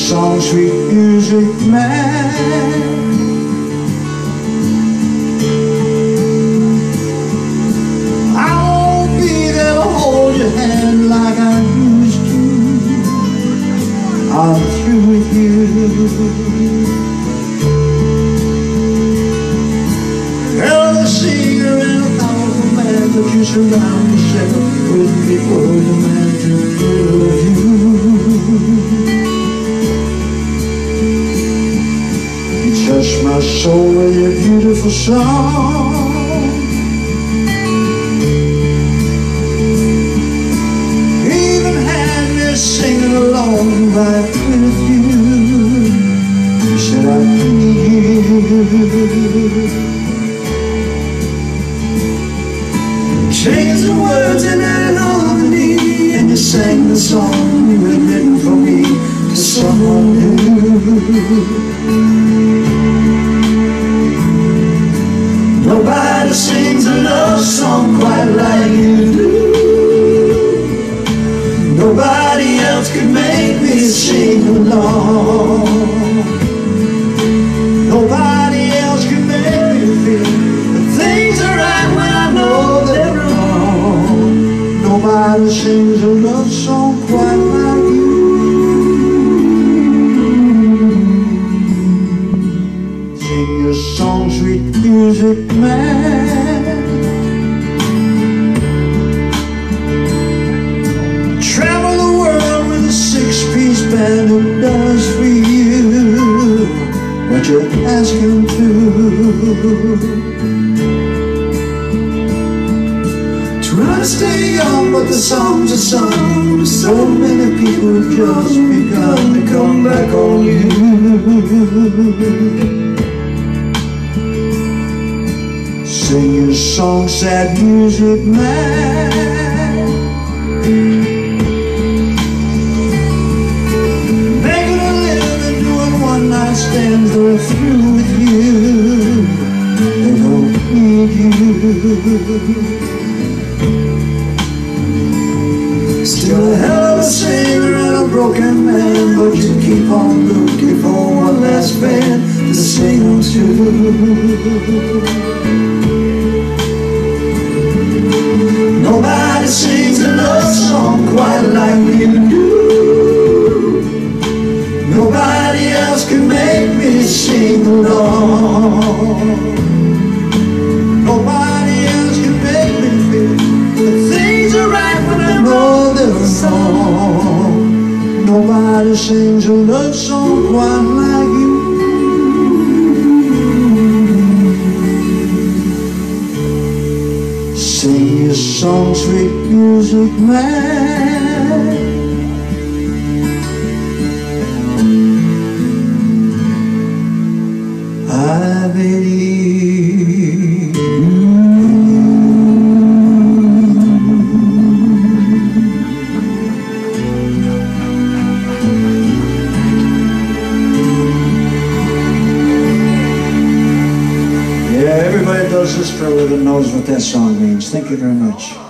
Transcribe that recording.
song, sweet music man. I won't be there to hold your hand like I used to. I'm through with you. You're the singer in a thousand bands, but you surround yourself with people who demand to love you. You touch my soul with your beautiful song. You even had me singing along right with you. You said I need you. Changed the words in an harmony, and you sang the song you had written for me to someone new. Nobody sings a love song quite like you do. Nobody else could make me sing along. Nobody else could make me feel that things are right when I know they're wrong. Nobody sings a love song quite like you. Sing your song, sweet music man. Travel the world with a six-piece band who does for you what you ask him to. Try to stay young, but the songs are sung to so many people who've just begun to come back on you. Sing your song, sad music man. Making a living doing one-night stands, they're through with you. They don't need you. Still a hell of a singer and a broken man, but you keep on looking for one last band to sing to. Nobody sings a love song quite like you do. Nobody else can make me sing along. Nobody else can make me feel that things are right when I know they're wrong. Nobody sings a love song quite like you. Sing your song, sweet music man. I believe in you. Yeah, everybody does this for a living knows what that song means. Thank you very much.